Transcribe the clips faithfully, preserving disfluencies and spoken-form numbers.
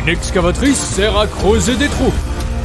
Une excavatrice sert à creuser des trous.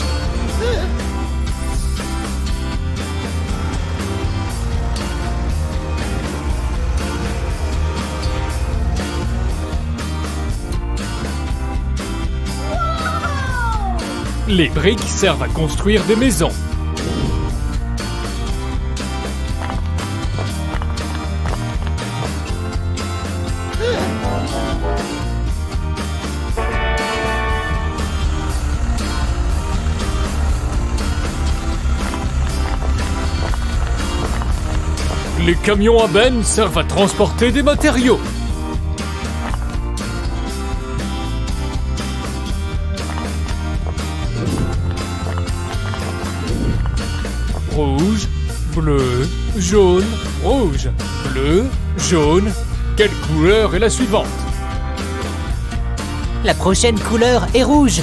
Les briques servent à construire des maisons. Les camions à bennes servent à transporter des matériaux. Rouge, bleu, jaune, rouge, bleu, jaune. Quelle couleur est la suivante? La prochaine couleur est rouge.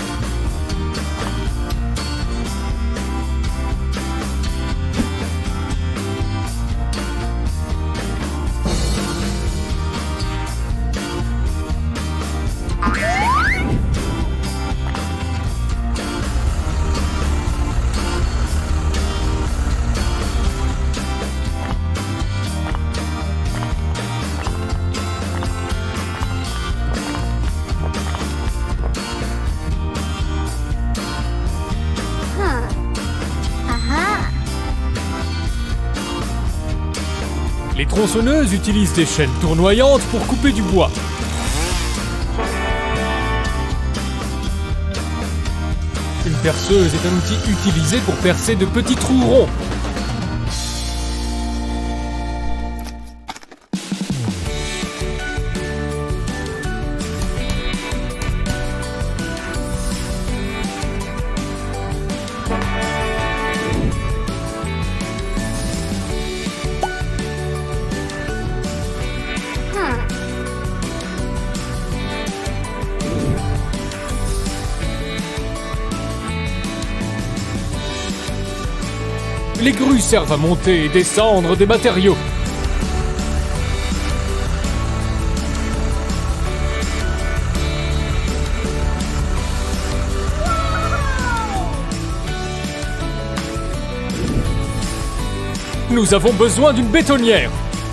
Les tronçonneuses utilisent des chaînes tournoyantes pour couper du bois. Une perceuse est un outil utilisé pour percer de petits trous ronds. Les grues servent à monter et descendre des matériaux. Nous avons besoin d'une bétonnière.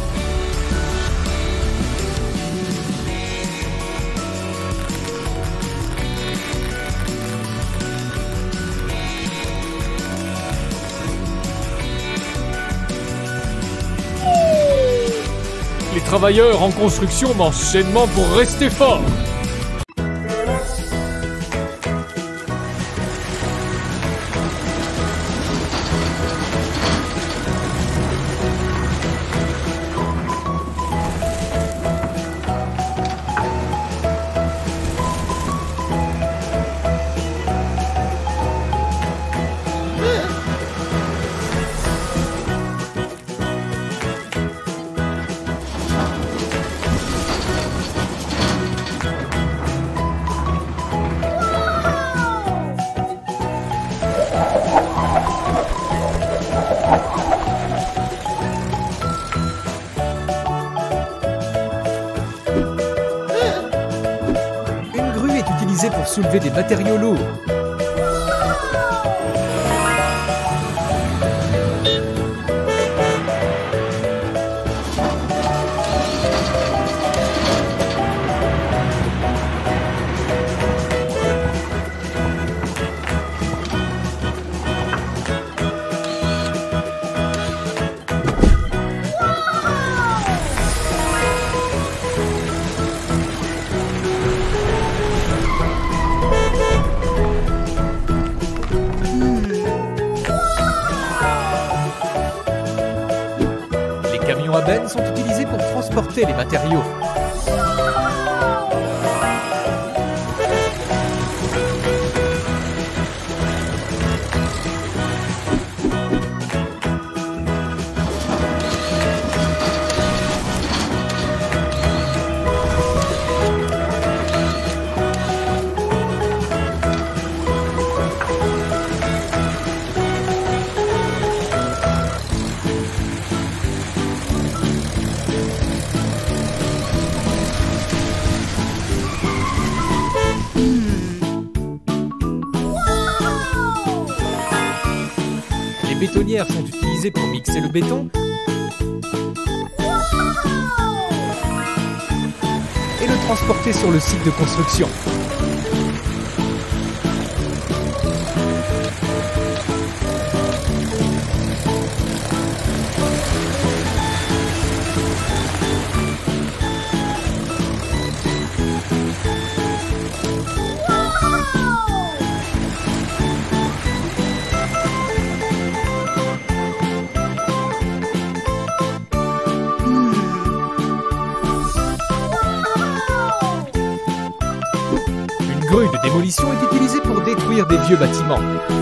Les travailleurs en construction mangent sainement pour rester forts. Pour soulever des matériaux lourds. Les camions à bennes sont utilisés pour transporter les matériaux. bétonnières sont utilisées pour mixer le béton et le transporter sur le site de construction. Une grue de démolition est utilisée pour détruire des vieux bâtiments.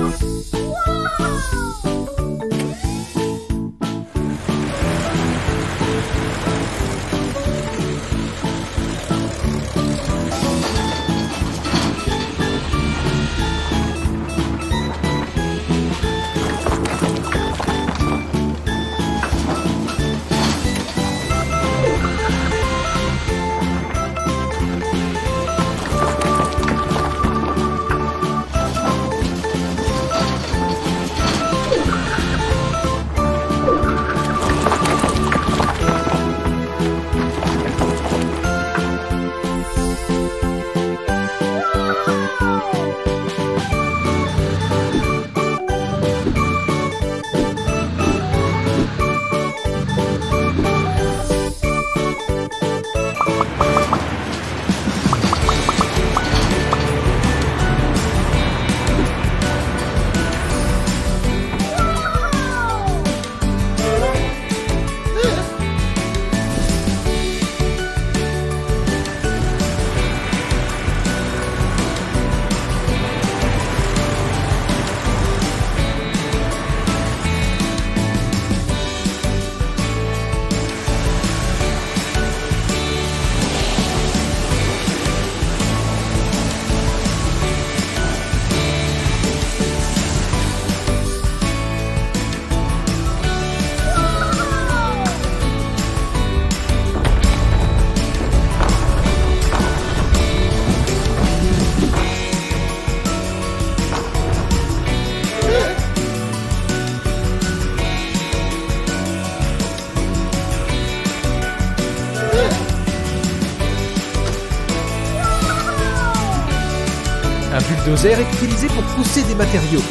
Un bulldozer est utilisé pour pousser des matériaux.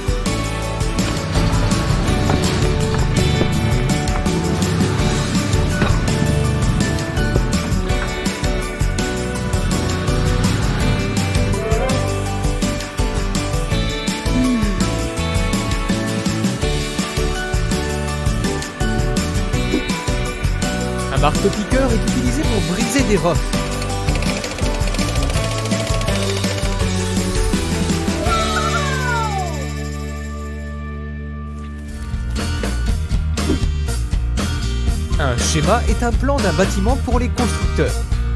Un marteau-piqueur est utilisé pour briser des rocs. Un schéma est un plan d'un bâtiment pour les constructeurs.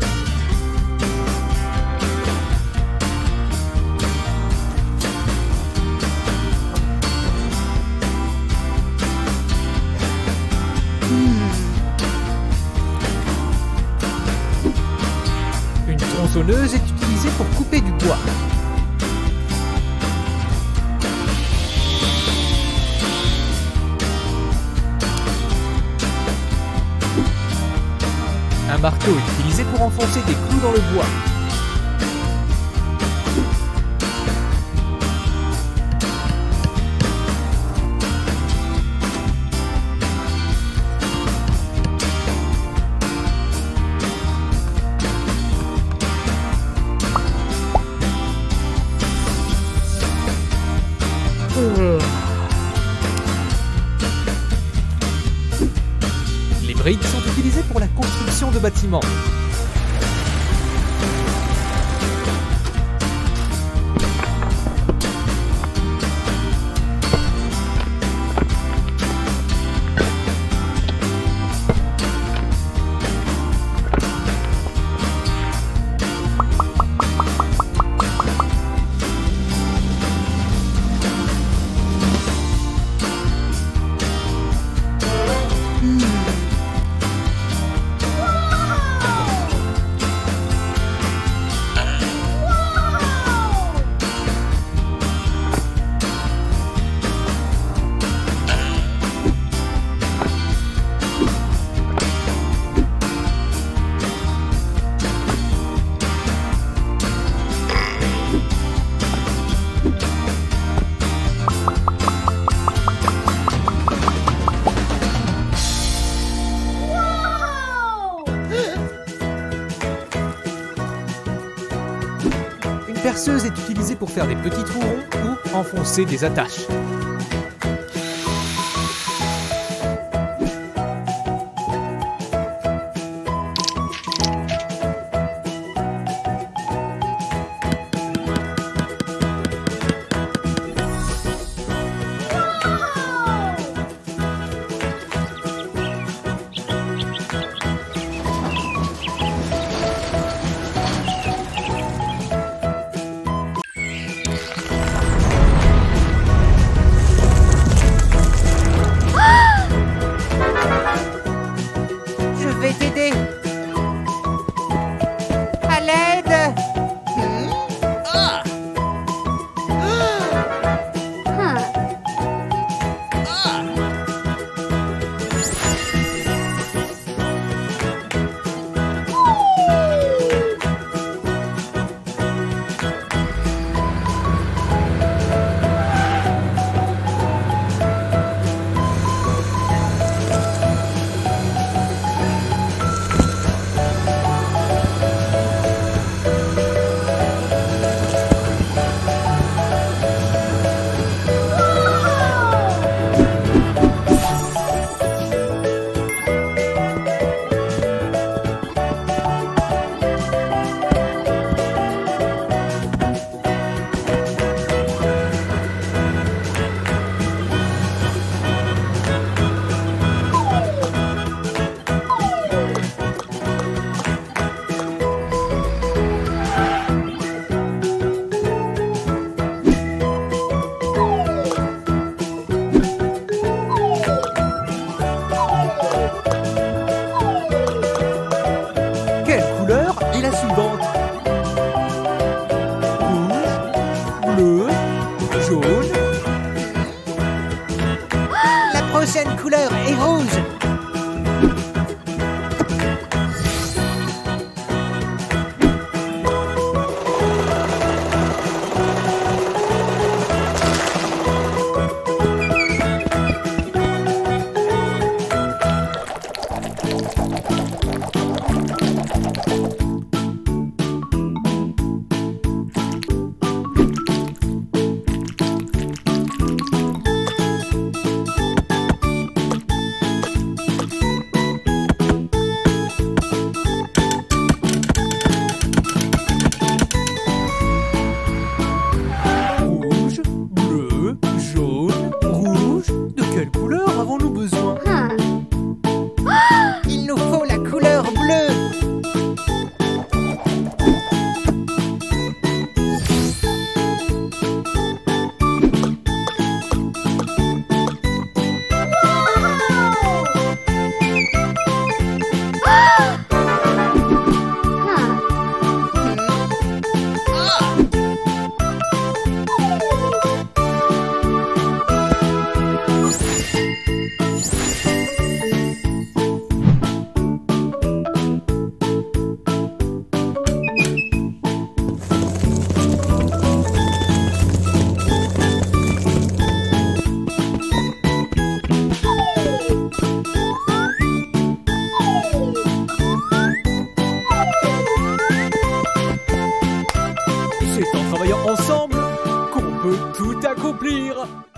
Une tronçonneuse est utilisée pour couper du bois. Un marteau est utilisé pour enfoncer des clous dans le bois. Les briques sont utilisées pour la construction de bâtiments. visseuse est utilisée pour faire des petits trous ronds ou enfoncer des attaches. Je vais t'aider. À l'aide. Quelle couleur est la suivante? Rouge, bleu, jaune. La prochaine couleur est rouge. Rouge, bleu, jaune, rouge. De quelle couleur avons-nous besoin? Il nous faut la couleur bleue. C'est en travaillant ensemble qu'on peut tout accomplir.